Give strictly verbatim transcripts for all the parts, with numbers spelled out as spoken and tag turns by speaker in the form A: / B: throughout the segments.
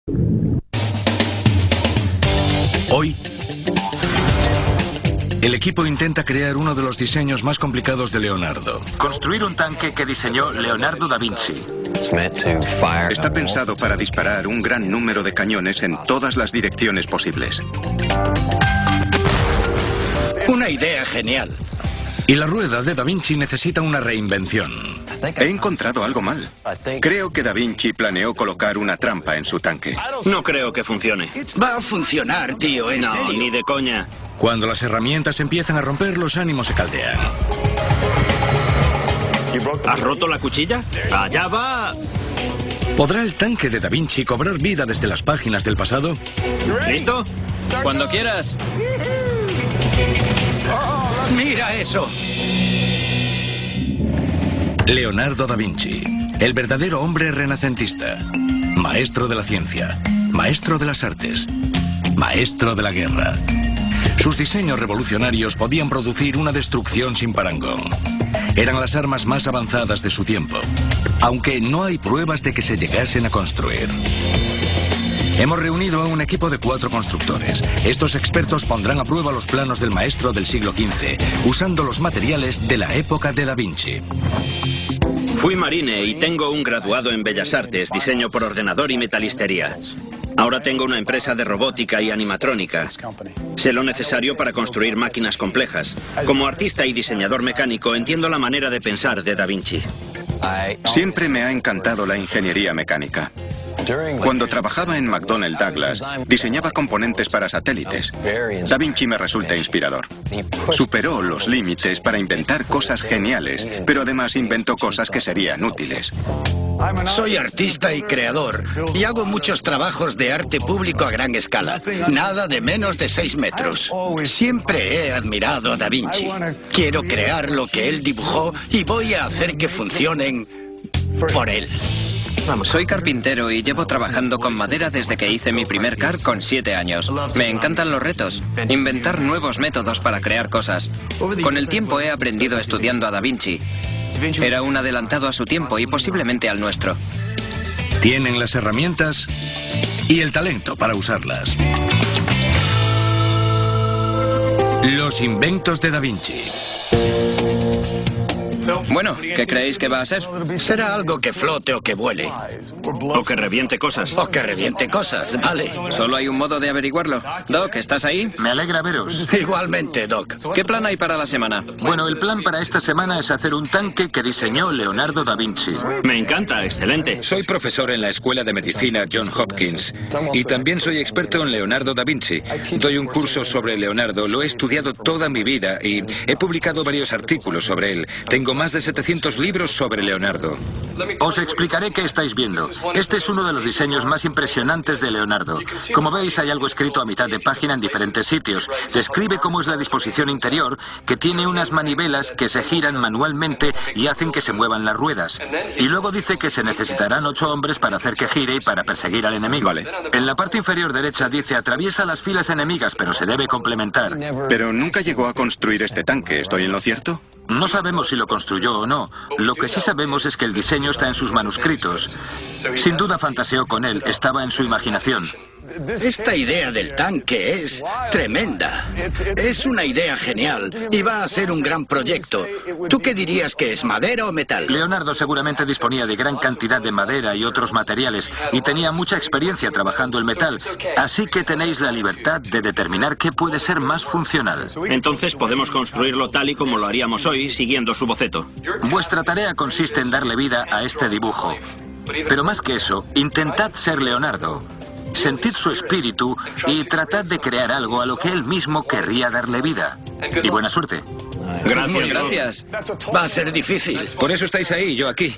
A: Hoy, el equipo intenta crear uno de los diseños más complicados de Leonardo.
B: Construir un tanque que diseñó Leonardo da Vinci.
C: Está pensado para disparar un gran número de cañones en todas las direcciones posibles.
D: Una idea genial.
A: Y la rueda de Da Vinci necesita una reinvención.
C: He encontrado algo mal. Creo que Da Vinci planeó colocar una trampa en su tanque.
B: No creo que funcione.
D: Va a funcionar, tío, en
B: No,
D: serio.
B: ni de coña.
A: Cuando las herramientas empiezan a romper, los ánimos se caldean.
B: ¿Has roto la cuchilla? ¡Allá va!
A: ¿Podrá el tanque de Da Vinci cobrar vida desde las páginas del pasado?
B: ¿Listo?
E: Cuando quieras.
D: ¡Mira eso!
A: Leonardo da Vinci, el verdadero hombre renacentista. Maestro de la ciencia, maestro de las artes, maestro de la guerra. Sus diseños revolucionarios podían producir una destrucción sin parangón. Eran las armas más avanzadas de su tiempo, aunque no hay pruebas de que se llegasen a construir. Hemos reunido a un equipo de cuatro constructores. Estos expertos pondrán a prueba los planos del maestro del siglo quince, usando los materiales de la época de Da Vinci.
B: Fui marine y tengo un graduado en Bellas Artes, diseño por ordenador y metalistería. Ahora tengo una empresa de robótica y animatrónica. Sé lo necesario para construir máquinas complejas. Como artista y diseñador mecánico, entiendo la manera de pensar de Da Vinci.
C: Siempre me ha encantado la ingeniería mecánica. Cuando trabajaba en McDonnell Douglas, diseñaba componentes para satélites. Da Vinci me resulta inspirador. Superó los límites para inventar cosas geniales, pero además inventó cosas que serían útiles.
D: Soy artista y creador, y hago muchos trabajos de arte público a gran escala. Nada de menos de seis metros. Siempre he admirado a Da Vinci. Quiero crear lo que él dibujó y voy a hacer que funcionen por él.
E: Soy carpintero y llevo trabajando con madera desde que hice mi primer car con siete años. Me encantan los retos, inventar nuevos métodos para crear cosas. Con el tiempo he aprendido estudiando a Da Vinci. Era un adelantado a su tiempo y posiblemente al nuestro.
A: Tienen las herramientas y el talento para usarlas. Los inventos de Da Vinci.
E: Bueno, ¿qué creéis que va a ser?
D: Será algo que flote o que vuele.
B: O que reviente cosas.
D: O que reviente cosas, vale.
E: Solo hay un modo de averiguarlo. Doc, ¿estás ahí?
B: Me alegra veros.
D: Igualmente, Doc.
E: ¿Qué plan hay para la semana?
B: Bueno, el plan para esta semana es hacer un tanque que diseñó Leonardo da Vinci. Me encanta, excelente.
F: Soy profesor en la Escuela de Medicina John Hopkins y también soy experto en Leonardo da Vinci. Doy un curso sobre Leonardo, lo he estudiado toda mi vida y he publicado varios artículos sobre él. Tengo más de setecientos libros sobre Leonardo.
B: Os explicaré qué estáis viendo. Este es uno de los diseños más impresionantes de Leonardo. Como veis, hay algo escrito a mitad de página en diferentes sitios. Describe cómo es la disposición interior, que tiene unas manivelas que se giran manualmente y hacen que se muevan las ruedas. Y luego dice que se necesitarán ocho hombres para hacer que gire y para perseguir al enemigo.
C: Vale.
B: En la parte inferior derecha dice atraviesa las filas enemigas, pero se debe complementar.
C: Pero nunca llegó a construir este tanque, ¿estoy en lo cierto?
B: No sabemos si lo construyó o no. Lo que sí sabemos es que el diseño está en sus manuscritos. Sin duda fantaseó con él, estaba en su imaginación.
D: Esta idea del tanque es tremenda. Es una idea genial y va a ser un gran proyecto. ¿Tú qué dirías que es, madera o metal?
B: Leonardo seguramente disponía de gran cantidad de madera y otros materiales y tenía mucha experiencia trabajando el metal. Así que tenéis la libertad de determinar qué puede ser más funcional. Entonces podemos construirlo tal y como lo haríamos hoy, siguiendo su boceto. Vuestra tarea consiste en darle vida a este dibujo. Pero más que eso, intentad ser Leonardo. Sentid su espíritu y tratad de crear algo a lo que él mismo querría darle vida. Y buena suerte.
E: Gracias, gracias.
D: Va a ser difícil.
F: Por eso estáis ahí, yo aquí.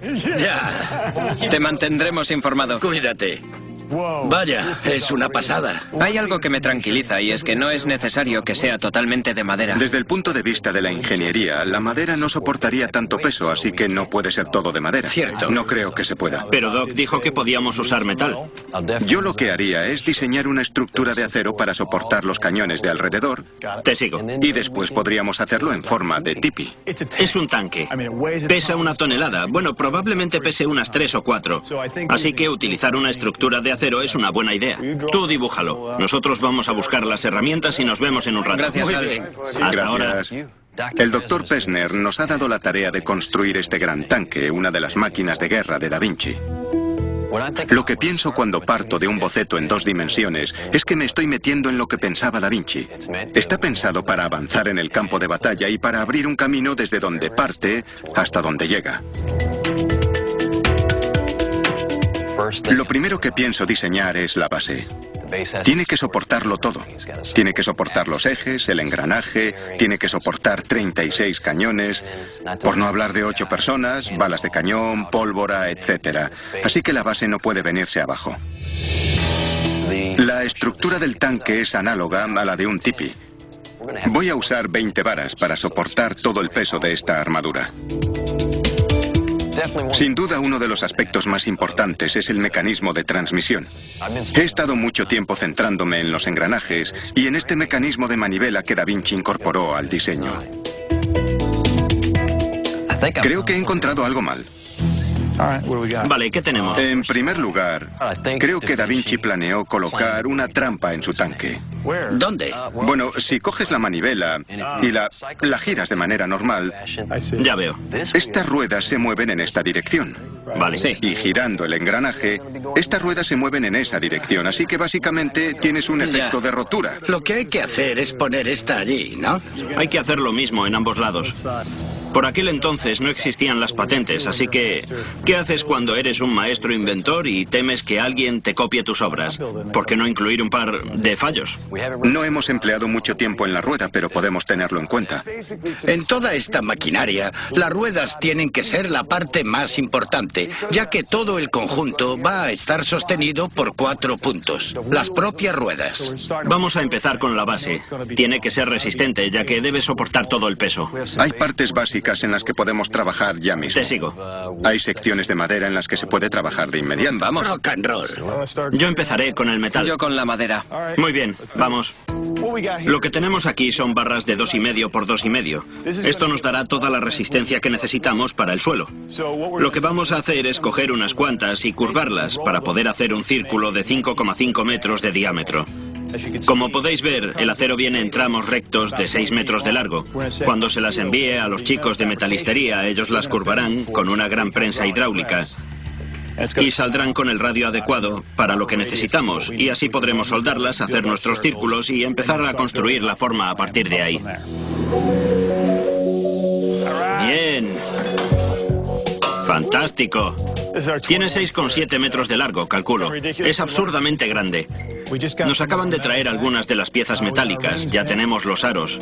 D: Ya.
E: Te mantendremos informado.
D: Cuídate. Vaya, es una pasada.
E: Hay algo que me tranquiliza y es que no es necesario que sea totalmente de madera.
C: Desde el punto de vista de la ingeniería, la madera no soportaría tanto peso, así que no puede ser todo de madera.
D: Cierto.
C: No creo que se pueda.
B: Pero Doc dijo que podíamos usar metal.
C: Yo lo que haría es diseñar una estructura de acero para soportar los cañones de alrededor
B: Te sigo.
C: y después podríamos hacerlo en forma de tipi.
B: Es un tanque. Pesa una tonelada. Bueno, probablemente pese unas tres o cuatro. Así que utilizar una estructura de acero es una buena idea. Tú dibújalo. Nosotros vamos a buscar las herramientas y nos vemos en un rato.
E: Gracias,
D: Muy
E: Hal.
D: bien.
B: Hasta
C: Gracias.
B: ahora.
C: El doctor Pesner nos ha dado la tarea de construir este gran tanque, una de las máquinas de guerra de Da Vinci. Lo que pienso cuando parto de un boceto en dos dimensiones es que me estoy metiendo en lo que pensaba Da Vinci. Está pensado para avanzar en el campo de batalla y para abrir un camino desde donde parte hasta donde llega. Lo primero que pienso diseñar es la base. Tiene que soportarlo todo. Tiene que soportar los ejes, el engranaje, tiene que soportar treinta y seis cañones, por no hablar de ocho personas, balas de cañón, pólvora, etcétera. Así que la base no puede venirse abajo. La estructura del tanque es análoga a la de un tipi. Voy a usar veinte varas para soportar todo el peso de esta armadura. Sin duda, uno de los aspectos más importantes es el mecanismo de transmisión. He estado mucho tiempo centrándome en los engranajes y en este mecanismo de manivela que Da Vinci incorporó al diseño. Creo que he encontrado algo mal.
B: Vale, ¿qué tenemos?
C: En primer lugar, creo que Da Vinci planeó colocar una trampa en su tanque.
D: ¿Dónde?
C: Bueno, si coges la manivela y la, la giras de manera normal,
B: Ya veo.
C: estas ruedas se mueven en esta dirección.
B: Vale.
E: Sí.
C: Y girando el engranaje, estas ruedas se mueven en esa dirección, así que básicamente tienes un efecto de rotura.
D: Lo que hay que hacer es poner esta allí, ¿no?
B: Hay que hacer lo mismo en ambos lados. Por aquel entonces no existían las patentes, así que ¿qué haces cuando eres un maestro inventor y temes que alguien te copie tus obras? ¿Por qué no incluir un par de fallos?
C: No hemos empleado mucho tiempo en la rueda, pero podemos tenerlo en cuenta.
D: En toda esta maquinaria, las ruedas tienen que ser la parte más importante, ya que todo el conjunto va a estar sostenido por cuatro puntos, las propias ruedas.
B: Vamos a empezar con la base. Tiene que ser resistente, ya que debe soportar todo el peso.
C: Hay partes básicas en las que podemos trabajar ya mismo.
B: Te sigo.
C: Hay secciones de madera en las que se puede trabajar de inmediato.
E: Vamos.
D: Rock and roll.
B: Yo empezaré con el metal.
E: Yo con la madera.
B: Muy bien, vamos. Lo que tenemos aquí son barras de dos y medio por dos y medio. Esto nos dará toda la resistencia que necesitamos para el suelo. Lo que vamos a hacer es coger unas cuantas y curvarlas para poder hacer un círculo de cinco coma cinco metros de diámetro. Como podéis ver, el acero viene en tramos rectos de seis metros de largo. Cuando se las envíe a los chicos de metalistería, ellos las curvarán con una gran prensa hidráulica y saldrán con el radio adecuado para lo que necesitamos, y así podremos soldarlas, hacer nuestros círculos y empezar a construir la forma a partir de ahí. Bien. Fantástico. Tiene seis coma siete metros de largo, calculo. Es absurdamente grande. Nos acaban de traer algunas de las piezas metálicas. Ya tenemos los aros.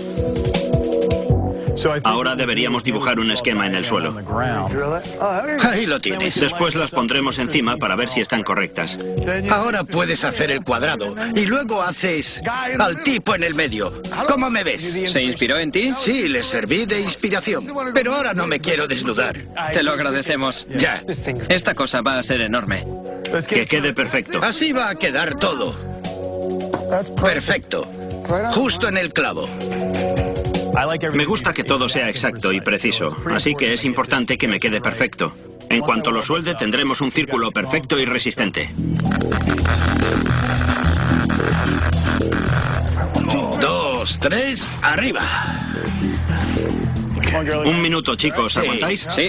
B: Ahora deberíamos dibujar un esquema en el suelo.
D: Ahí lo tienes.
B: Después las pondremos encima para ver si están correctas.
D: Ahora puedes hacer el cuadrado y luego haces al tipo en el medio. ¿Cómo me ves?
E: ¿Se inspiró en ti?
D: Sí, le serví de inspiración, pero ahora no me quiero desnudar.
E: Te lo agradecemos.
D: Ya.
E: Esta cosa va a ser enorme.
B: Que quede perfecto.
D: Así va a quedar todo. Perfecto. Justo en el clavo.
B: Me gusta que todo sea exacto y preciso, así que es importante que me quede perfecto. En cuanto lo suelde, tendremos un círculo perfecto y resistente.
D: Dos, tres, arriba.
B: Un minuto, chicos, ¿aguantáis?
E: Sí.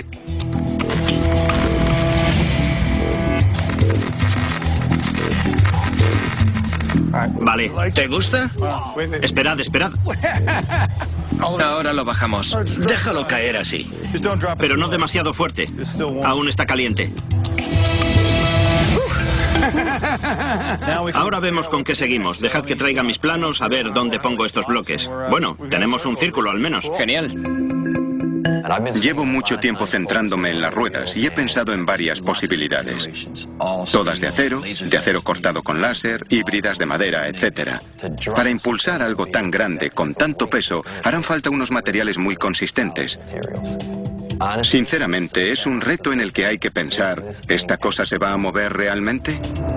B: Vale.
D: ¿Te gusta?
B: Esperad, esperad.
E: Ahora lo bajamos.
D: Déjalo caer así.
B: Pero no demasiado fuerte. Aún está caliente. Ahora vemos con qué seguimos. Dejad que traiga mis planos a ver dónde pongo estos bloques. Bueno, tenemos un círculo al menos.
E: Genial.
C: Llevo mucho tiempo centrándome en las ruedas y he pensado en varias posibilidades. Todas de acero, de acero cortado con láser, híbridas de madera, etcétera. Para impulsar algo tan grande, con tanto peso, harán falta unos materiales muy consistentes. Sinceramente, es un reto en el que hay que pensar, ¿esta cosa se va a mover realmente?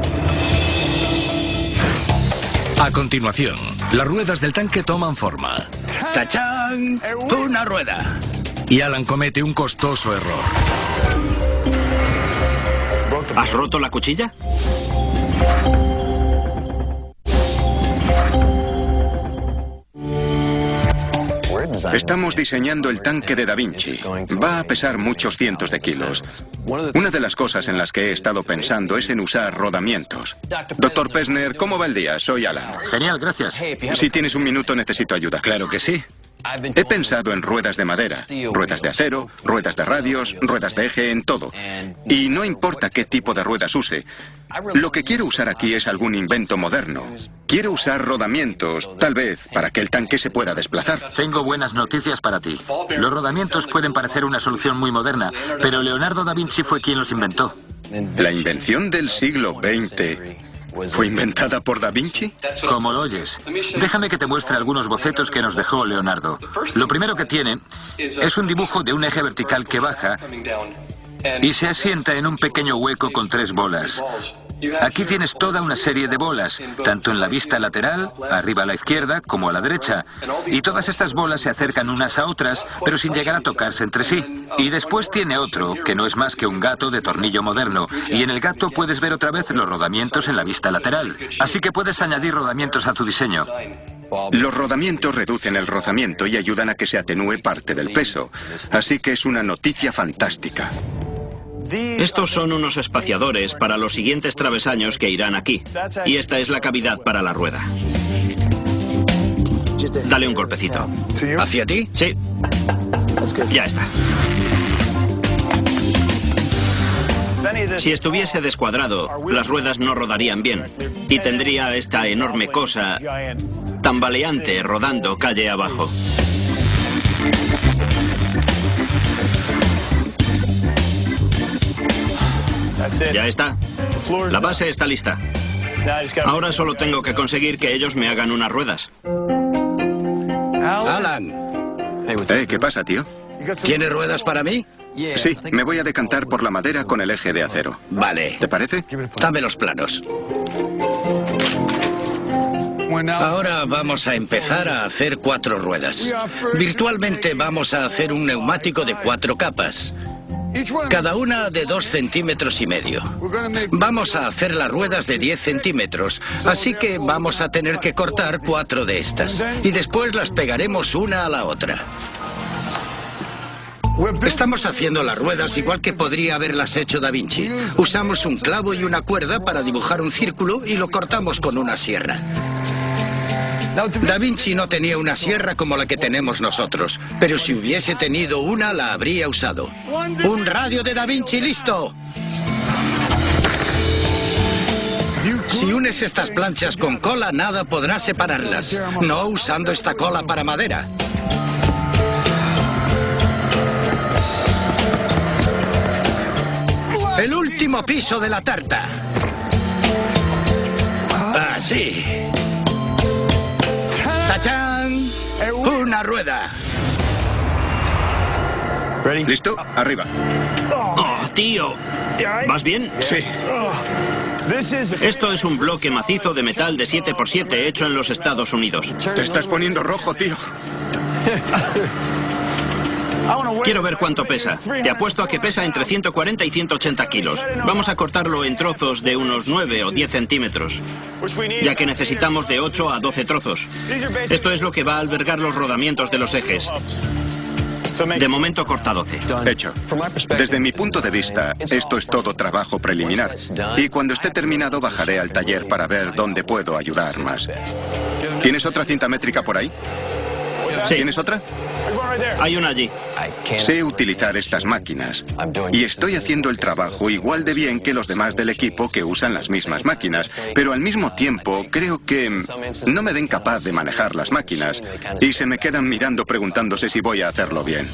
A: A continuación, las ruedas del tanque toman forma.
D: ¡Tachán! Una rueda.
A: Y Alan comete un costoso error.
B: ¿Has roto la cuchilla?
C: Estamos diseñando el tanque de Da Vinci. Va a pesar muchos cientos de kilos. Una de las cosas en las que he estado pensando es en usar rodamientos. Doctor Pesner, ¿cómo va el día? Soy Alan.
B: Genial, gracias.
C: Si tienes un minuto, necesito ayuda.
F: Claro que sí.
C: He pensado en ruedas de madera, ruedas de acero, ruedas de radios, ruedas de eje, en todo. Y no importa qué tipo de ruedas use. Lo que quiero usar aquí es algún invento moderno. Quiero usar rodamientos, tal vez, para que el tanque se pueda desplazar.
B: Tengo buenas noticias para ti. Los rodamientos pueden parecer una solución muy moderna, pero Leonardo da Vinci fue quien los inventó.
C: ¿La invención del siglo veinte fue inventada por Da Vinci?
B: Como lo oyes. Déjame que te muestre algunos bocetos que nos dejó Leonardo. Lo primero que tiene es un dibujo de un eje vertical que baja y se asienta en un pequeño hueco con tres bolas. Aquí tienes toda una serie de bolas, tanto en la vista lateral, arriba a la izquierda, como a la derecha. Y todas estas bolas se acercan unas a otras, pero sin llegar a tocarse entre sí. Y después tiene otro, que no es más que un gato de tornillo moderno. Y en el gato puedes ver otra vez los rodamientos en la vista lateral. Así que puedes añadir rodamientos a tu diseño.
C: Los rodamientos reducen el rozamiento y ayudan a que se atenúe parte del peso. Así que es una noticia fantástica.
G: Estos son unos espaciadores para los siguientes travesaños que irán aquí. Y esta es la cavidad para la rueda. Dale un golpecito.
D: ¿Hacia ti?
G: Sí. Ya está. Si estuviese descuadrado, las ruedas no rodarían bien. Y tendría esta enorme cosa tambaleante rodando calle abajo. Ya está. La base está lista. Ahora solo tengo que conseguir que ellos me hagan unas ruedas.
D: Alan,
C: Eh, ¿qué pasa, tío?
D: ¿tienes ruedas para mí?
C: Sí, me voy a decantar por la madera con el eje de acero.
D: Vale.
C: ¿Te parece?
D: Dame los planos. Ahora vamos a empezar a hacer cuatro ruedas. Virtualmente vamos a hacer un neumático de cuatro capas. Cada una de dos centímetros y medio. Vamos a hacer las ruedas de diez centímetros, así que vamos a tener que cortar cuatro de estas. Y después las pegaremos una a la otra. Estamos haciendo las ruedas igual que podría haberlas hecho Da Vinci. Usamos un clavo y una cuerda para dibujar un círculo y lo cortamos con una sierra. Da Vinci no tenía una sierra como la que tenemos nosotros, pero si hubiese tenido una, la habría usado. ¡Un radio de Da Vinci listo! Si unes estas planchas con cola, nada podrá separarlas, no usando esta cola para madera. El último piso de la tarta. Así. ¡Tachán! ¡Una rueda!
C: ¿Listo? Arriba.
G: ¡Oh, tío! ¿Vas bien?
F: Sí.
G: Esto es un bloque macizo de metal de siete por siete hecho en los Estados Unidos.
C: Te estás poniendo rojo, tío.
G: Quiero ver cuánto pesa. Te apuesto a que pesa entre ciento cuarenta y ciento ochenta kilos. Vamos a cortarlo en trozos de unos nueve o diez centímetros, ya que necesitamos de ocho a doce trozos. Esto es lo que va a albergar los rodamientos de los ejes. De momento corta doce.
C: Hecho. Desde mi punto de vista, esto es todo trabajo preliminar. Y cuando esté terminado, bajaré al taller para ver dónde puedo ayudar más. ¿Tienes otra cinta métrica por ahí?
G: Sí.
C: ¿Tienes otra?
G: Hay una allí.
C: Sé utilizar estas máquinas y estoy haciendo el trabajo igual de bien que los demás del equipo que usan las mismas máquinas, pero al mismo tiempo creo que no me ven capaz de manejar las máquinas y se me quedan mirando preguntándose si voy a hacerlo bien.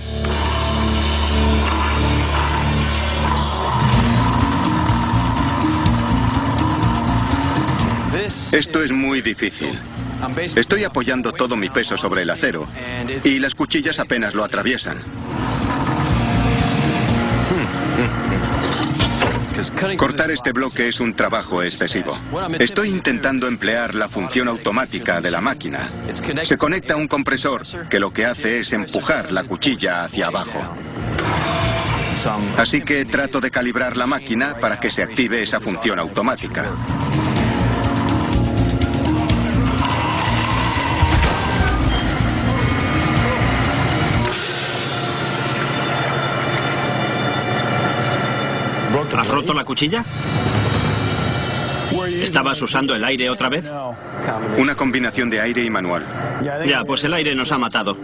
C: Esto es muy difícil. Estoy apoyando todo mi peso sobre el acero y las cuchillas apenas lo atraviesan. Cortar este bloque es un trabajo excesivo. Estoy intentando emplear la función automática de la máquina. Se conecta a un compresor que lo que hace es empujar la cuchilla hacia abajo. Así que trato de calibrar la máquina para que se active esa función automática.
G: roto la cuchilla? ¿Estabas usando el aire otra vez?
C: Una combinación de aire y manual.
G: Ya, pues el aire nos ha matado.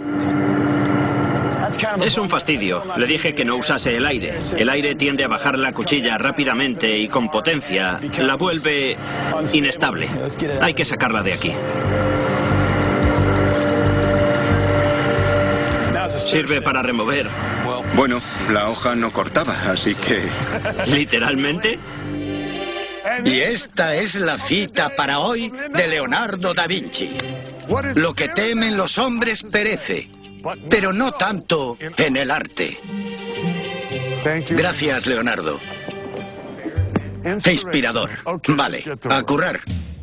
G: Es un fastidio. Le dije que no usase el aire. El aire tiende a bajar la cuchilla rápidamente y con potencia. La vuelve inestable. Hay que sacarla de aquí. Sirve para remover.
C: Bueno, la hoja no cortaba, así que...
G: ¿Literalmente?
D: Y esta es la cita para hoy de Leonardo da Vinci. Lo que temen los hombres perece, pero no tanto en el arte. Gracias, Leonardo. Inspirador. Vale, a currar.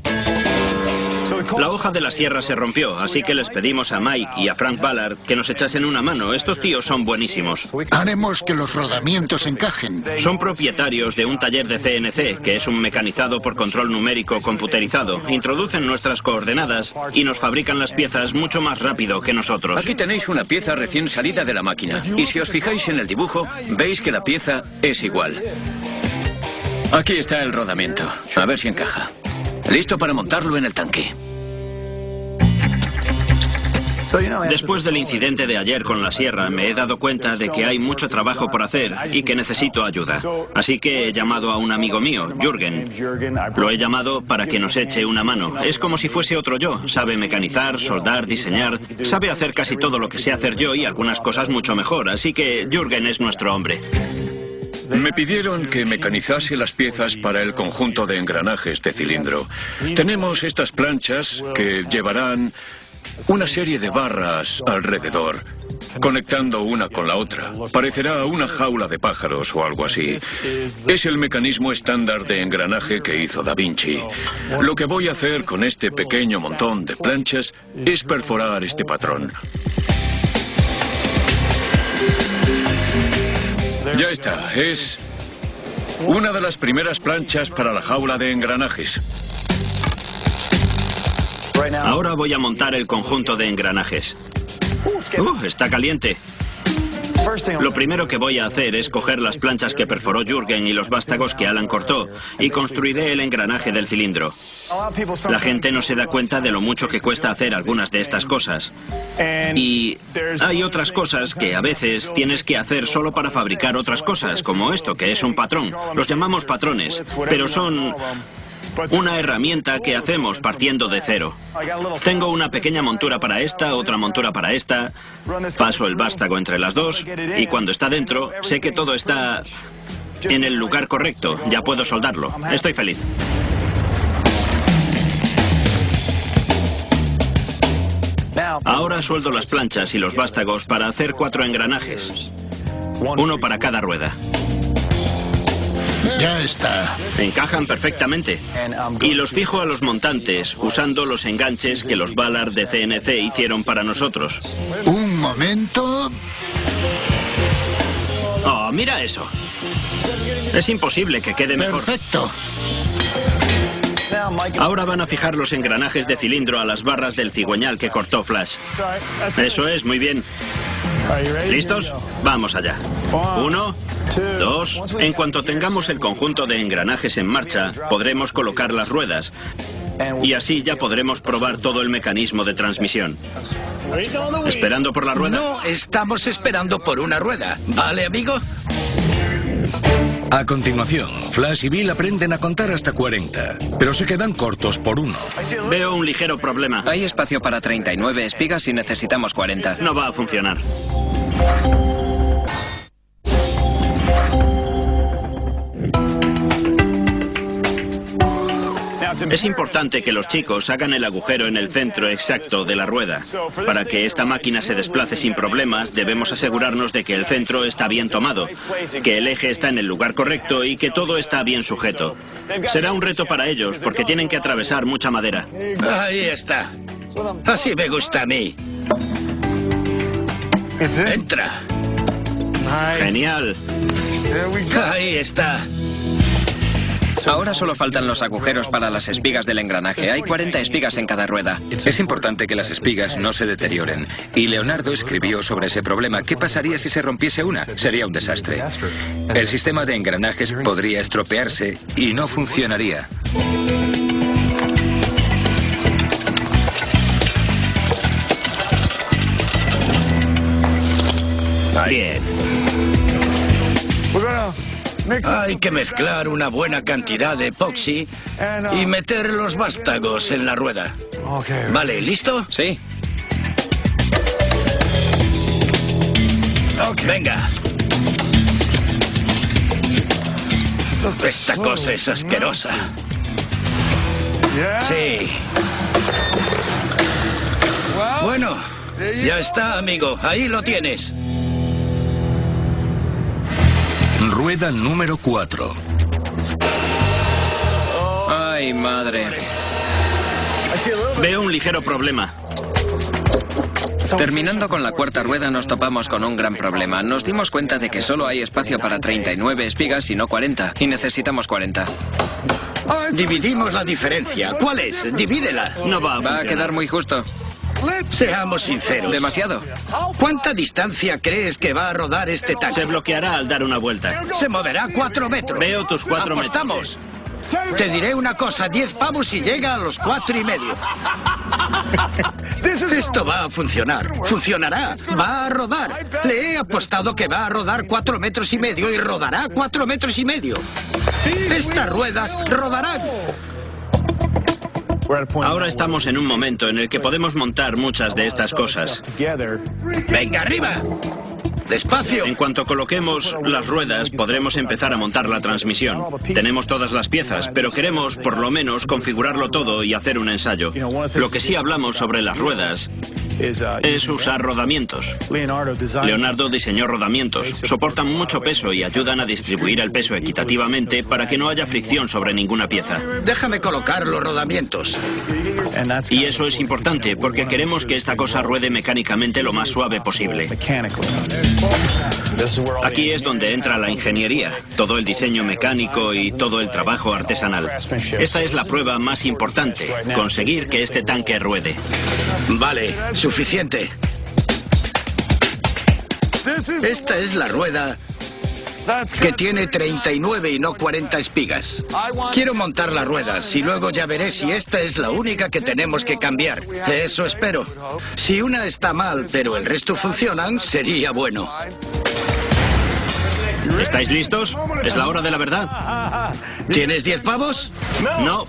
G: La hoja de la sierra se rompió, así que les pedimos a Mike y a Frank Ballard que nos echasen una mano. Estos tíos son buenísimos.
H: Haremos que los rodamientos encajen.
G: Son propietarios de un taller de C N C, que es un mecanizado por control numérico computerizado. Introducen nuestras coordenadas y nos fabrican las piezas mucho más rápido que nosotros.
I: Aquí tenéis una pieza recién salida de la máquina. Y si os fijáis en el dibujo, veis que la pieza es igual. Aquí está el rodamiento. A ver si encaja. Listo para montarlo en el tanque.
G: Después del incidente de ayer con la sierra, me he dado cuenta de que hay mucho trabajo por hacer y que necesito ayuda. Así que he llamado a un amigo mío, Jürgen. Lo he llamado para que nos eche una mano. Es como si fuese otro yo. Sabe mecanizar, soldar, diseñar. Sabe hacer casi todo lo que sé hacer yo y algunas cosas mucho mejor. Así que Jürgen es nuestro hombre.
J: Me pidieron que mecanizase las piezas para el conjunto de engranajes de cilindro. Tenemos estas planchas que llevarán una serie de barras alrededor, conectando una con la otra. Parecerá una jaula de pájaros o algo así. Es el mecanismo estándar de engranaje que hizo Da Vinci. Lo que voy a hacer con este pequeño montón de planchas es perforar este patrón. Ya está, es una de las primeras planchas para la jaula de engranajes.
G: Ahora voy a montar el conjunto de engranajes. ¡Uh! Está caliente. Lo primero que voy a hacer es coger las planchas que perforó Jürgen y los vástagos que Alan cortó y construiré el engranaje del cilindro. La gente no se da cuenta de lo mucho que cuesta hacer algunas de estas cosas. Y hay otras cosas que a veces tienes que hacer solo para fabricar otras cosas, como esto, que es un patrón. Los llamamos patrones, pero son una herramienta que hacemos partiendo de cero. Tengo una pequeña montura para esta, otra montura para esta. Paso el vástago entre las dos y cuando está dentro sé que todo está en el lugar correcto. Ya puedo soldarlo. Estoy feliz. Ahora sueldo las planchas y los vástagos para hacer cuatro engranajes. Uno para cada rueda.
H: Ya está.
G: Encajan perfectamente. Y los fijo a los montantes usando los enganches que los Ballard de C N C hicieron para nosotros.
H: Un momento.
G: Oh, mira eso. Es imposible que quede mejor.
H: Perfecto.
G: Ahora van a fijar los engranajes de cilindro a las barras del cigüeñal que cortó Flash. Eso es, muy bien. ¿Listos? Vamos allá. Uno, dos. En cuanto tengamos el conjunto de engranajes en marcha, podremos colocar las ruedas. Y así ya podremos probar todo el mecanismo de transmisión. ¿Esperando por la rueda?
D: No, estamos esperando por una rueda. ¿Vale, amigo?
A: A continuación, Flash y Bill aprenden a contar hasta cuarenta, pero se quedan cortos por uno.
G: Veo un ligero problema.
E: Hay espacio para treinta y nueve espigas y necesitamos cuarenta.
G: No va a funcionar. Es importante que los chicos hagan el agujero en el centro exacto de la rueda. Para que esta máquina se desplace sin problemas, debemos asegurarnos de que el centro está bien tomado, que el eje está en el lugar correcto y que todo está bien sujeto. Será un reto para ellos, porque tienen que atravesar mucha madera.
D: Ahí está. Así me gusta a mí. Entra.
G: Genial.
D: Ahí está.
E: Ahora solo faltan los agujeros para las espigas del engranaje. Hay cuarenta espigas en cada rueda.
F: Es importante que las espigas no se deterioren. Y Leonardo escribió sobre ese problema. ¿Qué pasaría si se rompiese una? Sería un desastre. El sistema de engranajes podría estropearse y no funcionaría.
D: Bien. Hay que mezclar una buena cantidad de epoxi y meter los vástagos en la rueda. Vale, ¿listo?
E: Sí.
D: Venga. Esta cosa es asquerosa. Sí. Bueno, ya está, amigo. Ahí lo tienes.
A: Rueda número cuatro.
E: Ay, madre.
G: Veo un ligero problema.
E: Terminando con la cuarta rueda nos topamos con un gran problema. Nos dimos cuenta de que solo hay espacio para treinta y nueve espigas y no cuarenta. Y necesitamos cuarenta.
D: Dividimos la diferencia. ¿Cuál es? Divídela.
G: No va a
E: Va a
G: funcionar.
E: quedar muy justo.
D: Seamos sinceros.
E: Demasiado.
D: ¿Cuánta distancia crees que va a rodar este
G: Se
D: tanque?
G: bloqueará al dar una vuelta.
D: Se moverá cuatro metros.
G: Veo tus cuatro
D: ¿Apostamos?
G: metros.
D: Te diré una cosa, diez pavos y llega a los cuatro y medio. Esto va a funcionar. Funcionará. Va a rodar. Le he apostado que va a rodar cuatro metros y medio y rodará cuatro metros y medio. Estas ruedas rodarán.
G: Ahora estamos en un momento en el que podemos montar muchas de estas cosas.
D: Venga, arriba. Despacio.
G: En cuanto coloquemos las ruedas, podremos empezar a montar la transmisión. Tenemos todas las piezas, pero queremos, por lo menos, configurarlo todo y hacer un ensayo. Lo que sí hablamos sobre las ruedas es usar rodamientos. Leonardo diseñó rodamientos. Soportan mucho peso y ayudan a distribuir el peso equitativamente para que no haya fricción sobre ninguna pieza.
D: Déjame colocar los rodamientos.
G: Y eso es importante porque queremos que esta cosa ruede mecánicamente lo más suave posible. Aquí es donde entra la ingeniería, todo el diseño mecánico y todo el trabajo artesanal. Esta es la prueba más importante, conseguir que este tanque ruede.
D: Vale, suficiente. Esta es la rueda que tiene treinta y nueve y no cuarenta espigas. Quiero montar las ruedas y luego ya veré si esta es la única que tenemos que cambiar. Eso espero. Si una está mal, pero el resto funcionan, sería bueno.
G: ¿Estáis listos? Es la hora de la verdad.
D: ¿Tienes diez pavos?
G: No.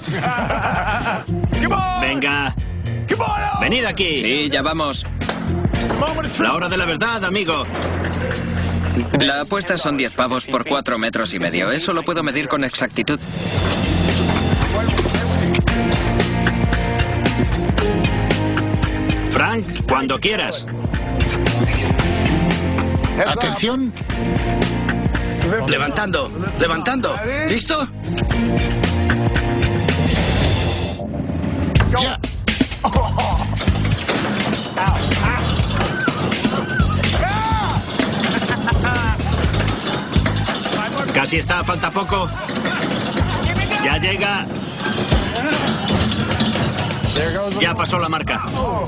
G: Venga. Venid aquí.
E: Sí, ya vamos.
G: La hora de la verdad, amigo.
E: La apuesta son diez pavos por cuatro metros y medio. Eso lo puedo medir con exactitud.
G: Frank, cuando quieras.
H: Atención.
D: Levantando, levantando. ¿Listo?
H: Ya.
G: Casi está, falta poco. Ya llega. Ya pasó la marca.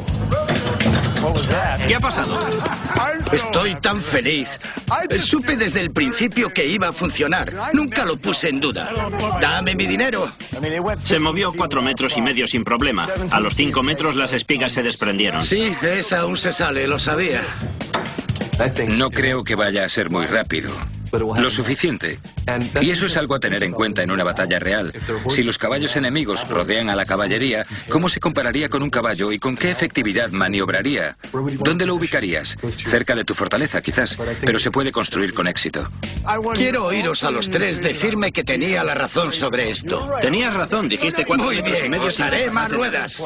G: ¿Qué ha pasado?
D: Estoy tan feliz. Supe desde el principio que iba a funcionar. Nunca lo puse en duda. Dame mi dinero.
G: Se movió cuatro metros y medio sin problema. A los cinco metros las espigas se desprendieron.
D: Sí, esa aún se sale, lo sabía.
F: No creo que vaya a ser muy rápido. Lo suficiente. Y eso es algo a tener en cuenta en una batalla real. Si los caballos enemigos rodean a la caballería, ¿cómo se compararía con un caballo y con qué efectividad maniobraría? ¿Dónde lo ubicarías? Cerca de tu fortaleza, quizás, pero se puede construir con éxito.
D: Quiero oíros a los tres decirme que tenía la razón sobre esto.
G: Tenías razón, dijiste cuatro
D: Muy
G: metros y
D: bien,
G: medio
D: os
G: sin
D: haré
G: que
D: más
G: pasase
D: ruedas.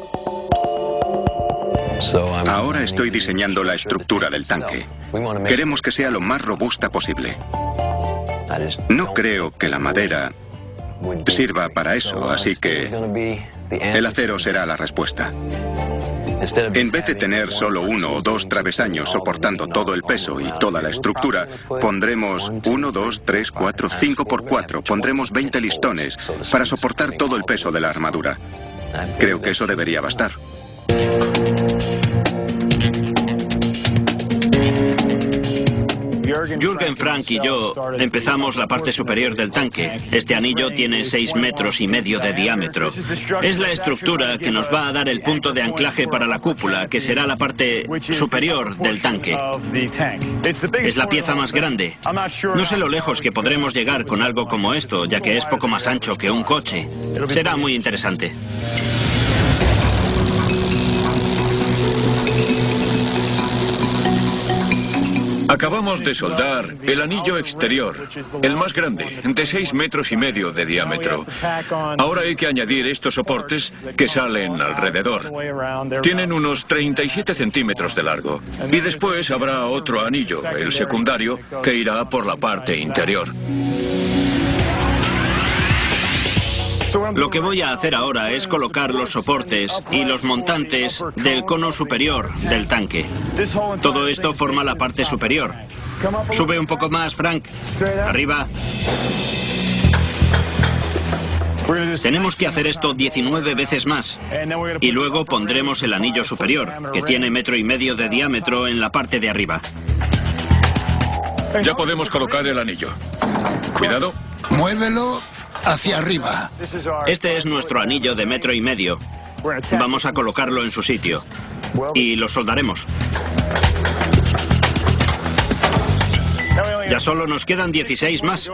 C: Ahora estoy diseñando la estructura del tanque. Queremos que sea lo más robusta posible. No creo que la madera sirva para eso, así que el acero será la respuesta. En vez de tener solo uno o dos travesaños soportando todo el peso y toda la estructura, pondremos uno, dos, tres, cuatro, cinco por cuatro. Pondremos veinte listones para soportar todo el peso de la armadura. Creo que eso debería bastar.
G: Jürgen, Frank y yo empezamos la parte superior del tanque. Este anillo tiene seis metros y medio de diámetro. Es la estructura que nos va a dar el punto de anclaje para la cúpula, que será la parte superior del tanque. Es la pieza más grande. No sé lo lejos que podremos llegar con algo como esto, ya que es poco más ancho que un coche. Será muy interesante.
J: Acabamos de soldar el anillo exterior, el más grande, de seis metros y medio de diámetro. Ahora hay que añadir estos soportes que salen alrededor. Tienen unos treinta y siete centímetros de largo. Y después habrá otro anillo, el secundario, que irá por la parte interior.
G: Lo que voy a hacer ahora es colocar los soportes y los montantes del cono superior del tanque. Todo esto forma la parte superior. Sube un poco más, Frank. Arriba. Tenemos que hacer esto diecinueve veces más. Y luego pondremos el anillo superior, que tiene metro y medio de diámetro en la parte de arriba.
J: Ya podemos colocar el anillo. Cuidado.
H: Muévelo hacia arriba.
G: Este es nuestro anillo de metro y medio. Vamos a colocarlo en su sitio. Y lo soldaremos. Ya solo nos quedan dieciséis más.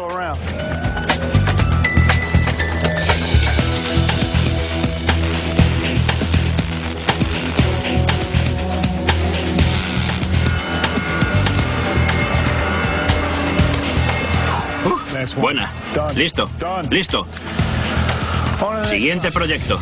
G: Buena. Listo. Listo. Siguiente proyecto.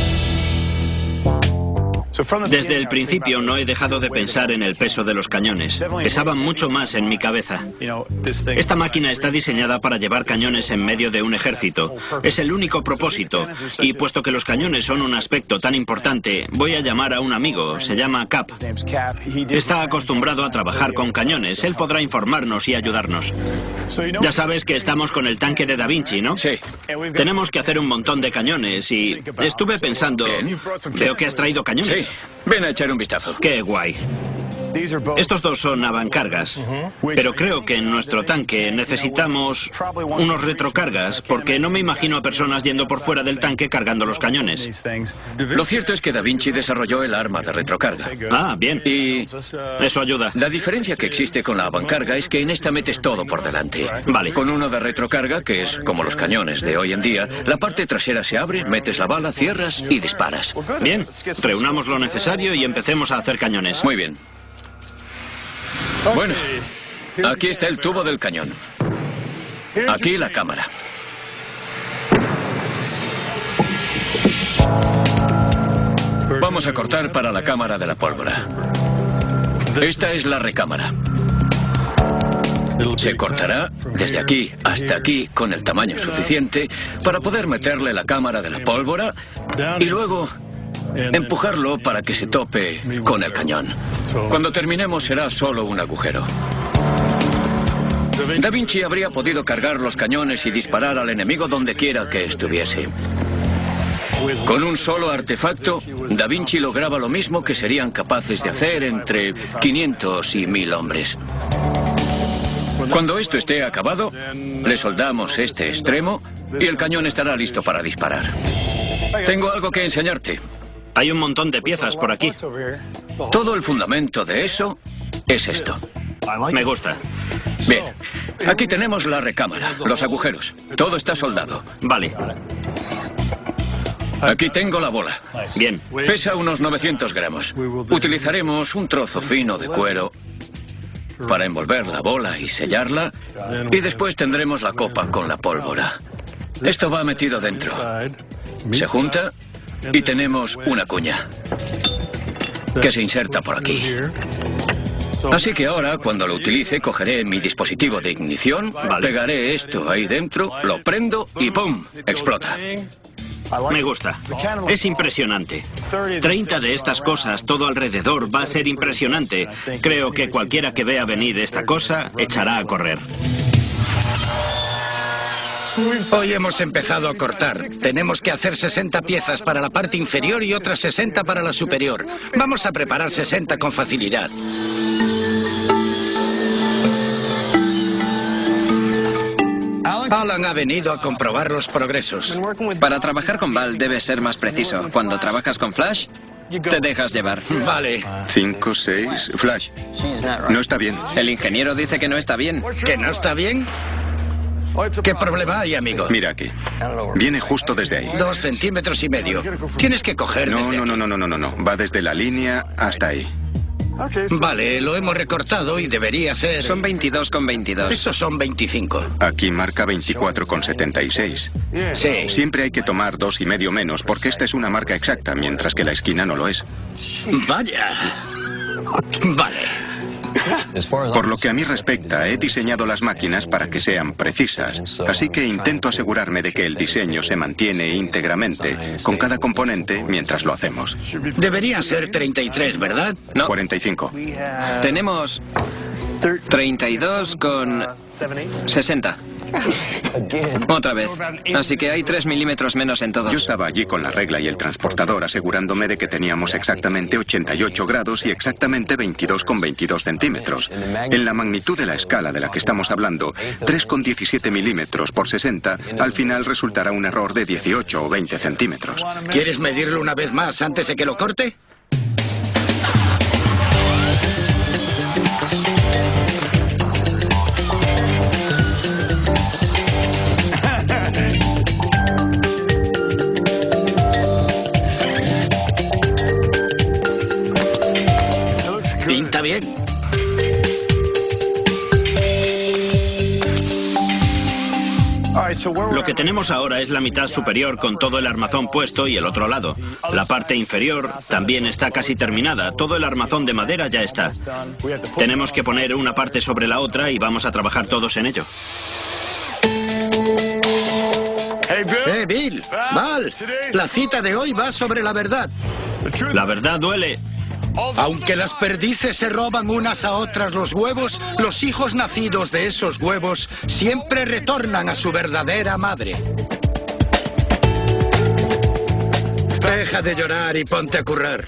G: Desde el principio no he dejado de pensar en el peso de los cañones. Pesaban mucho más en mi cabeza. Esta máquina está diseñada para llevar cañones en medio de un ejército. Es el único propósito. Y puesto que los cañones son un aspecto tan importante, voy a llamar a un amigo. Se llama Cap. Está acostumbrado a trabajar con cañones. Él podrá informarnos y ayudarnos. Ya sabes que estamos con el tanque de Da Vinci, ¿no?
J: Sí.
G: Tenemos que hacer un montón de cañones y estuve pensando... Veo que has traído cañones.
J: Sí. Ven a echar un vistazo.
G: ¡Qué guay! Estos dos son avancargas, pero creo que en nuestro tanque necesitamos unos retrocargas, porque no me imagino a personas yendo por fuera del tanque cargando los cañones.
J: Lo cierto es que Da Vinci desarrolló el arma de retrocarga.
G: Ah, bien.
J: Y
G: eso ayuda.
J: La diferencia que existe con la avancarga es que en esta metes todo por delante.
G: Vale.
J: Con uno de retrocarga, que es como los cañones de hoy en día, la parte trasera se abre, metes la bala, cierras y disparas.
G: Bien, reunamos lo necesario y empecemos a hacer cañones.
J: Muy bien. Bueno, aquí está el tubo del cañón. Aquí la cámara. Vamos a cortar para la cámara de la pólvora. Esta es la recámara. Se cortará desde aquí hasta aquí con el tamaño suficiente para poder meterle la cámara de la pólvora y luego empujarlo para que se tope con el cañón. Cuando terminemos será solo un agujero. Da Vinci habría podido cargar los cañones y disparar al enemigo donde quiera que estuviese. Con un solo artefacto, Da Vinci lograba lo mismo que serían capaces de hacer entre quinientos y mil hombres. Cuando esto esté acabado, le soldamos este extremo y el cañón estará listo para disparar. Tengo algo que enseñarte.
G: Hay un montón de piezas por aquí.
J: Todo el fundamento de eso es esto.
G: Me gusta.
J: Bien, aquí tenemos la recámara, los agujeros. Todo está soldado.
G: Vale.
J: Aquí tengo la bola.
G: Bien.
J: Pesa unos novecientos gramos. Utilizaremos un trozo fino de cuero para envolver la bola y sellarla. Y después tendremos la copa con la pólvora. Esto va metido dentro. Se junta y tenemos una cuña que se inserta por aquí. Así que ahora, cuando lo utilice, cogeré mi dispositivo de ignición, vale. Pegaré esto ahí dentro, lo prendo y ¡pum! Explota.
G: Me gusta. Es impresionante. treinta de estas cosas, todo alrededor, va a ser impresionante. Creo que cualquiera que vea venir esta cosa echará a correr.
D: Hoy hemos empezado a cortar. Tenemos que hacer sesenta piezas para la parte inferior y otras sesenta para la superior. Vamos a preparar sesenta con facilidad. Alan ha venido a comprobar los progresos.
E: Para trabajar con Val debes ser más preciso. Cuando trabajas con Flash, te dejas llevar.
D: Vale.
C: Cinco, seis... Flash. No está bien.
E: El ingeniero dice que no está bien.
D: ¿Que no está bien? ¿Qué problema hay, amigo?
C: Mira aquí. Viene justo desde ahí.
D: Dos centímetros y medio. Tienes que coger
C: No,
D: desde
C: no,
D: aquí.
C: no, no, no, no, no, no. Va desde la línea hasta ahí.
D: Vale, lo hemos recortado y debería ser...
E: Son veintidós con veintidós.
D: Esos son veinticinco.
C: Aquí marca veinticuatro con setenta y seis.
D: Sí.
C: Siempre hay que tomar dos y medio menos porque esta es una marca exacta, mientras que la esquina no lo es.
D: Vaya. Vale.
C: Por lo que a mí respecta, he diseñado las máquinas para que sean precisas, así que intento asegurarme de que el diseño se mantiene íntegramente con cada componente mientras lo hacemos.
D: Deberían ser treinta y tres, ¿verdad?
E: No.
C: cuarenta y cinco.
E: Tenemos treinta y dos con sesenta. Otra vez. Así que hay tres milímetros menos en
C: Yo
E: todos.
C: estaba allí con la regla y el transportador asegurándome de que teníamos exactamente ochenta y ocho grados y exactamente veintidós con veintidós centímetros. En la magnitud de la escala de la que estamos hablando, tres con diecisiete milímetros por sesenta, al final resultará un error de dieciocho o veinte centímetros.
D: ¿Quieres medirlo una vez más antes de que lo corte? Pinta bien.
G: Lo que tenemos ahora es la mitad superior con todo el armazón puesto y el otro lado. La parte inferior también está casi terminada. Todo el armazón de madera ya está. Tenemos que poner una parte sobre la otra y vamos a trabajar todos en ello.
D: ¡Eh, Bill! ¡Val! La cita de hoy va sobre la verdad.
G: La verdad duele.
D: Aunque las perdices se roban unas a otras los huevos, los hijos nacidos de esos huevos siempre retornan a su verdadera madre. Deja de llorar y ponte a currar.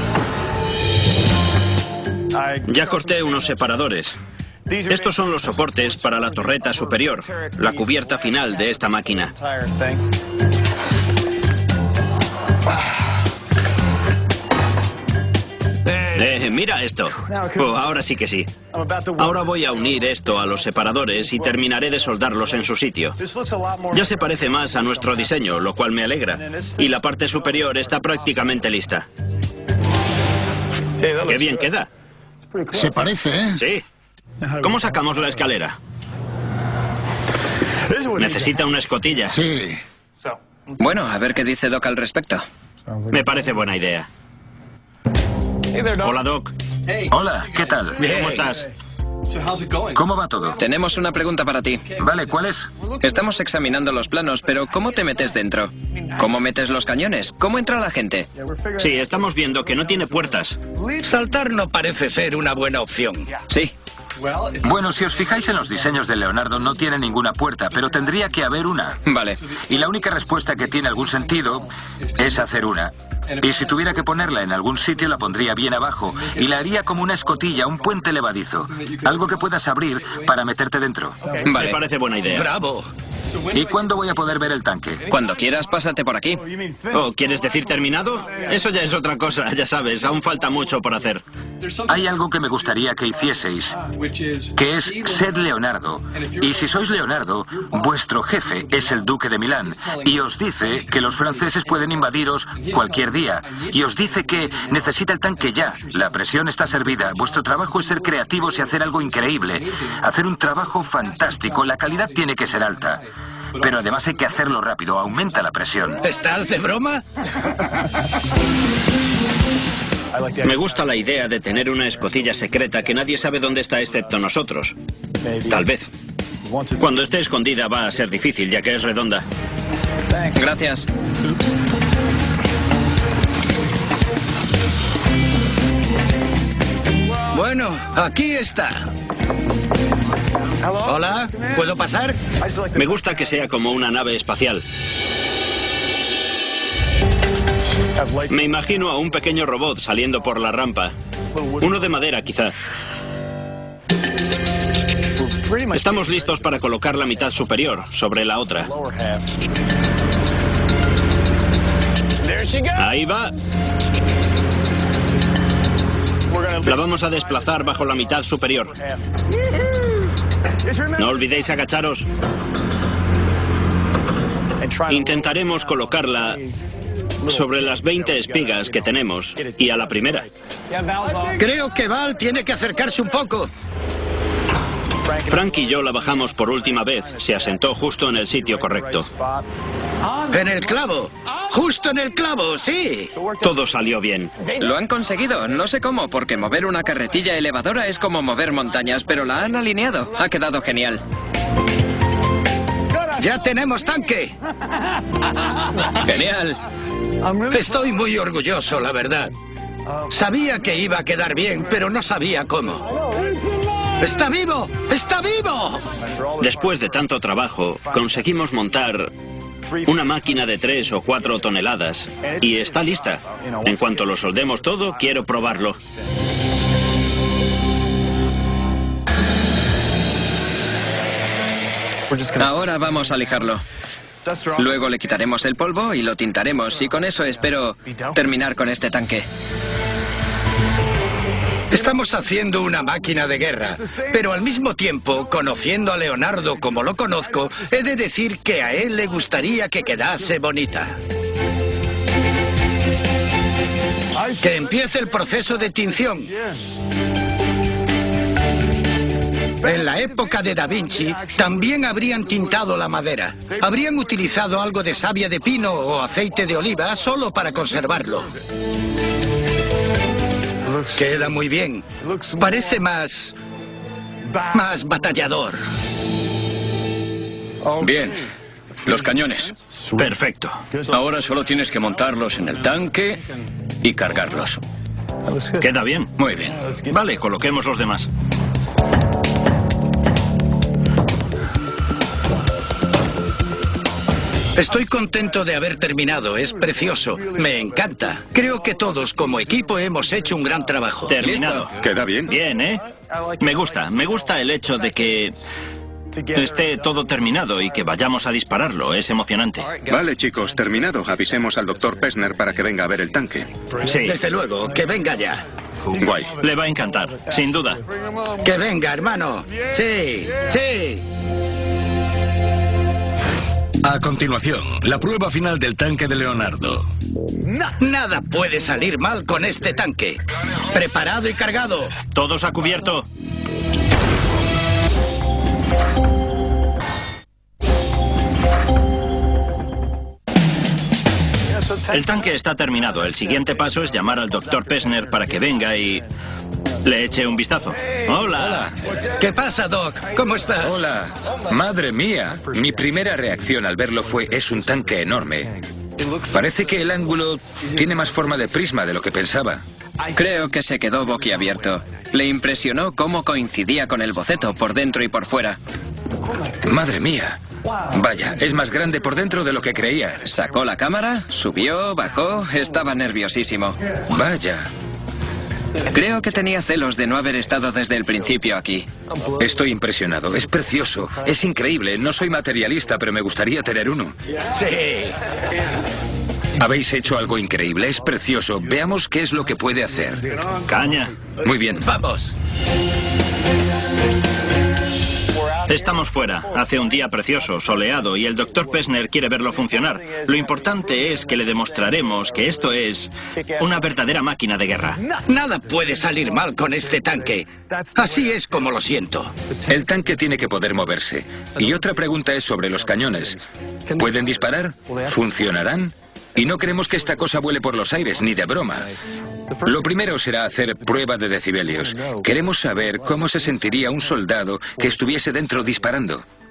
G: Ya corté unos separadores. Estos son los soportes para la torreta superior, la cubierta final de esta máquina. Eh, mira esto. Oh, ahora sí que sí. Ahora voy a unir esto a los separadores y terminaré de soldarlos en su sitio. Ya se parece más a nuestro diseño, lo cual me alegra. Y la parte superior está prácticamente lista. ¡Qué bien queda!
H: Se parece, ¿eh?
G: Sí. ¿Cómo sacamos la escalera? Necesita una escotilla.
H: Sí.
E: Bueno, a ver qué dice Doc al respecto.
G: Me parece buena idea. Hola, Doc.
B: Hola, ¿qué tal?
G: ¿Cómo estás?
B: ¿Cómo va todo?
E: Tenemos una pregunta para ti.
B: Vale, ¿cuál es?
E: Estamos examinando los planos, pero ¿cómo te metes dentro? ¿Cómo metes los cañones? ¿Cómo entra la gente?
G: Sí, estamos viendo que no tiene puertas.
D: Saltar no parece ser una buena opción.
E: Sí.
B: Bueno, si os fijáis en los diseños de Leonardo, no tiene ninguna puerta, pero tendría que haber una.
E: Vale.
B: Y la única respuesta que tiene algún sentido es hacer una. Y si tuviera que ponerla en algún sitio, la pondría bien abajo y la haría como una escotilla, un puente levadizo. Algo que puedas abrir para meterte dentro.
E: Vale.
G: Me parece buena idea.
D: ¡Bravo!
B: ¿Y cuándo voy a poder ver el tanque?
E: Cuando quieras, pásate por aquí.
G: ¿O quieres decir terminado? Eso ya es otra cosa, ya sabes, aún falta mucho por hacer.
B: Hay algo que me gustaría que hicieseis, que es sed Leonardo. Y si sois Leonardo, vuestro jefe es el duque de Milán y os dice que los franceses pueden invadiros cualquier día. Y os dice que necesita el tanque ya. La presión está servida. Vuestro trabajo es ser creativos y hacer algo increíble. Hacer un trabajo fantástico. La calidad tiene que ser alta. Pero además hay que hacerlo rápido. Aumenta la presión.
D: ¿Estás de broma?
G: Me gusta la idea de tener una escotilla secreta que nadie sabe dónde está excepto nosotros. Tal vez. Cuando esté escondida va a ser difícil, ya que es redonda.
E: Gracias.
D: Bueno, aquí está. Hola, ¿puedo pasar?
G: Me gusta que sea como una nave espacial. Me imagino a un pequeño robot saliendo por la rampa. Uno de madera, quizá. Estamos listos para colocar la mitad superior sobre la otra. Ahí va. La vamos a desplazar bajo la mitad superior. No olvidéis agacharos. Intentaremos colocarla sobre las veinte espigas que tenemos y a la primera.
D: Creo que Val tiene que acercarse un poco.
G: Frank y yo la bajamos por última vez. Se asentó justo en el sitio correcto.
D: En el clavo. Justo en el clavo, sí.
G: Todo salió bien.
E: Lo han conseguido. No sé cómo, porque mover una carretilla elevadora es como mover montañas, pero la han alineado. Ha quedado genial.
D: ¡Ya tenemos tanque!
E: Genial.
D: Estoy muy orgulloso, la verdad. Sabía que iba a quedar bien, pero no sabía cómo. ¡Está vivo! ¡Está vivo!
G: Después de tanto trabajo, conseguimos montar una máquina de tres o cuatro toneladas y está lista. En cuanto lo soldemos todo, quiero probarlo.
E: Ahora vamos a lijarlo. Luego le quitaremos el polvo y lo tintaremos, y con eso espero terminar con este tanque.
D: Estamos haciendo una máquina de guerra, pero al mismo tiempo, conociendo a Leonardo como lo conozco, he de decir que a él le gustaría que quedase bonita. Que empiece el proceso de tinción. En la época de Da Vinci, también habrían tintado la madera. Habrían utilizado algo de savia de pino o aceite de oliva solo para conservarlo. Queda muy bien. Parece más... más batallador.
J: Bien. Los cañones.
G: Perfecto.
J: Ahora solo tienes que montarlos en el tanque y cargarlos.
G: Queda bien.
J: Muy bien.
G: Vale, coloquemos los demás.
D: Estoy contento de haber terminado, es precioso, me encanta. Creo que todos como equipo hemos hecho un gran trabajo.
G: Terminado.
C: ¿Queda bien?
G: Bien, ¿eh? Me gusta, me gusta el hecho de que esté todo terminado y que vayamos a dispararlo, es emocionante.
C: Vale, chicos, terminado. Avisemos al doctor Pessner para que venga a ver el tanque.
G: Sí.
D: Desde luego, que venga ya.
C: Guay.
G: Le va a encantar, sin duda.
D: Que venga, hermano. Sí, sí.
A: A continuación, la prueba final del tanque de Leonardo.
D: Nada puede salir mal con este tanque. Preparado y cargado.
G: Todos a cubierto. El tanque está terminado. El siguiente paso es llamar al doctor Pessner para que venga y le eche un vistazo. Hola.
D: ¿Qué pasa, Doc? ¿Cómo estás?
F: Hola. Madre mía. Mi primera reacción al verlo fue, es un tanque enorme. Parece que el ángulo tiene más forma de prisma de lo que pensaba.
E: Creo que se quedó boquiabierto. Le impresionó cómo coincidía con el boceto por dentro y por fuera.
F: Madre mía. Vaya, es más grande por dentro de lo que creía.
E: Sacó la cámara, subió, bajó, estaba nerviosísimo.
F: Vaya.
E: Creo que tenía celos de no haber estado desde el principio aquí.
F: Estoy impresionado, es precioso, es increíble. No soy materialista, pero me gustaría tener uno.
D: Sí.
F: Habéis hecho algo increíble, es precioso. Veamos qué es lo que puede hacer.
G: Caña.
F: Muy bien.
D: Vamos.
G: Estamos fuera. Hace un día precioso, soleado, y el doctor Pessner quiere verlo funcionar. Lo importante es que le demostraremos que esto es una verdadera máquina de guerra.
D: Nada puede salir mal con este tanque. Así es como lo siento.
F: El tanque tiene que poder moverse. Y otra pregunta es sobre los cañones. ¿Pueden disparar? ¿Funcionarán? Y no queremos que esta cosa vuele por los aires, ni de broma. Lo primero será hacer prueba de decibelios. Queremos saber cómo se sentiría un soldado que estuviese dentro disparando.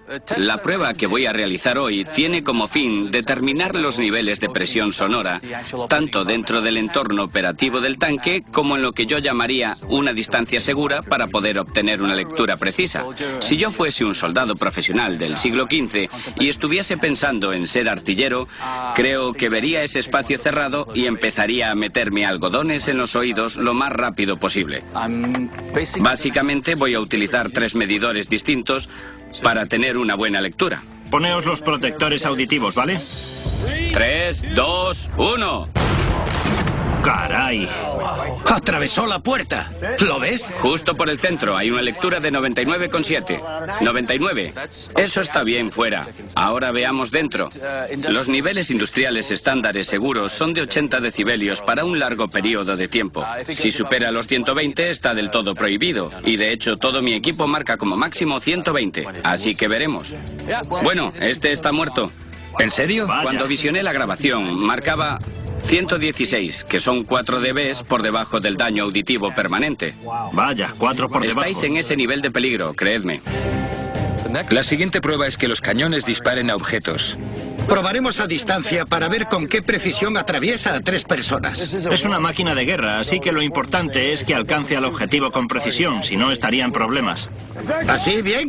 K: La prueba que voy a realizar hoy tiene como fin determinar los niveles de presión sonora, tanto dentro del entorno operativo del tanque como en lo que yo llamaría una distancia segura para poder obtener una lectura precisa. Si yo fuese un soldado profesional del siglo quince y estuviese pensando en ser artillero, creo que vería ese espacio cerrado y empezaría a meterme algodones en los oídos lo más rápido posible. Básicamente voy a utilizar tres medidores distintos para tener una buena lectura.
G: Poneos los protectores auditivos, ¿vale?
K: Tres, dos, uno.
G: ¡Caray!
D: Atravesó la puerta. ¿Lo ves?
K: Justo por el centro hay una lectura de noventa y nueve coma siete. noventa y nueve. Eso está bien fuera. Ahora veamos dentro. Los niveles industriales estándares seguros son de ochenta decibelios para un largo periodo de tiempo. Si supera los ciento veinte está del todo prohibido. Y de hecho todo mi equipo marca como máximo ciento veinte. Así que veremos. Bueno, este está muerto.
A: ¿En serio?
G: Vaya.
K: Cuando visioné la grabación marcaba ciento dieciséis, que son cuatro decibelios por debajo del daño auditivo permanente.
G: Vaya, cuatro por debajo.
K: Estáis en ese nivel de peligro, creedme.
F: La siguiente prueba es que los cañones disparen a objetos.
D: Probaremos a distancia para ver con qué precisión atraviesa a tres personas.
G: Es una máquina de guerra, así que lo importante es que alcance al objetivo con precisión, si no estaría en problemas.
D: ¿Así bien?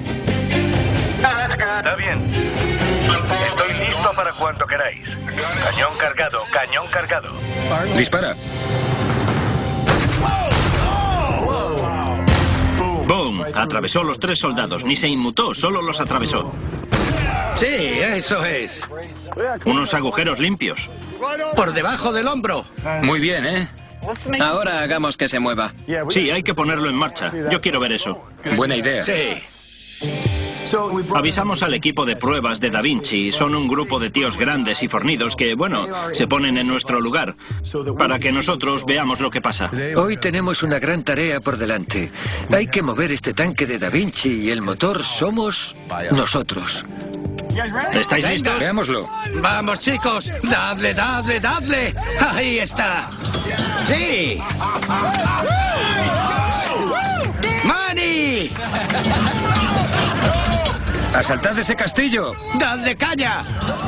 L: Está bien. Estoy listo para cuando queráis. Cañón cargado, cañón cargado.
F: Dispara.
G: ¡Boom! Atravesó los tres soldados. Ni se inmutó, solo los atravesó.
D: Sí, eso es.
G: Unos agujeros limpios.
D: Por debajo del hombro.
F: Muy bien, ¿eh?
E: Ahora hagamos que se mueva.
G: Sí, hay que ponerlo en marcha. Yo quiero ver eso.
F: Buena idea.
D: Sí.
G: Avisamos al equipo de pruebas de Da Vinci. Son un grupo de tíos grandes y fornidos que, bueno, se ponen en nuestro lugar para que nosotros veamos lo que pasa.
M: Hoy tenemos una gran tarea por delante. Hay que mover este tanque de Da Vinci y el motor somos nosotros.
G: ¿Estáis
D: Venga.
G: listos?
F: Veámoslo.
D: Vamos, chicos. Dadle, dadle, dadle. Ahí está. Sí. ¡Mani!
F: ¡Asaltad ese castillo!
D: ¡Dadle caña!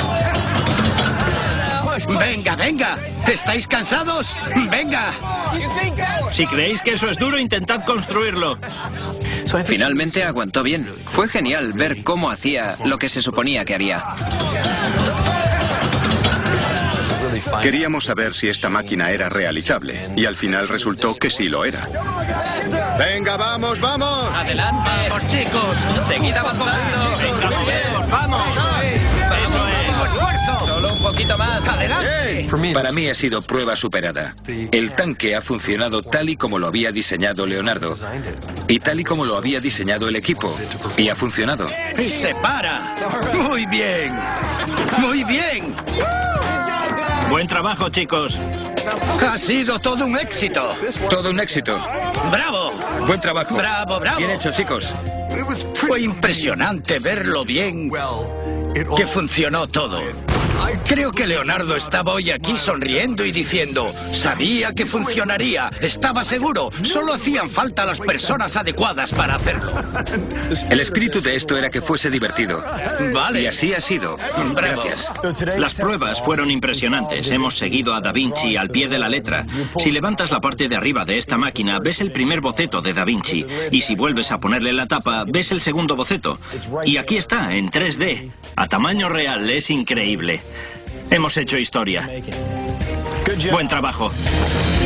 D: Venga, venga. ¿Estáis cansados? Venga.
G: Si creéis que eso es duro, intentad construirlo.
E: Finalmente aguantó bien. Fue genial ver cómo hacía lo que se suponía que haría.
C: Queríamos saber si esta máquina era realizable, y al final resultó que sí lo era. ¡Venga, vamos, vamos!
E: ¡Adelante!
D: ¡Vamos, chicos!
E: ¡Seguid avanzando!
G: ¡Venga, movemos, vamos! ¡Eso es!
D: ¡Esfuerzo!
E: ¡Solo un poquito más!
D: ¡Adelante!
F: Para mí ha sido prueba superada. El tanque ha funcionado tal y como lo había diseñado Leonardo. Y tal y como lo había diseñado el equipo. Y ha funcionado.
D: ¡Y se para! ¡Muy bien! ¡Muy bien!
G: Buen trabajo, chicos.
D: Ha sido todo un éxito.
F: Todo un éxito.
D: ¡Bravo!
F: Buen trabajo.
D: ¡Bravo, bravo!
F: Bien hecho, chicos.
D: Fue impresionante ver lo bien que funcionó todo. Creo que Leonardo estaba hoy aquí sonriendo y diciendo, sabía que funcionaría, estaba seguro, solo hacían falta las personas adecuadas para hacerlo.
F: El espíritu de esto era que fuese divertido.
D: Vale.
F: Y así ha sido.
D: Bravo.
F: Gracias.
G: Las pruebas fueron impresionantes. Hemos seguido a Da Vinci al pie de la letra. Si levantas la parte de arriba de esta máquina, ves el primer boceto de Da Vinci. Y si vuelves a ponerle la tapa, ves el segundo boceto. Y aquí está, en tres D. A tamaño real, es increíble. Hemos hecho historia. Buen trabajo.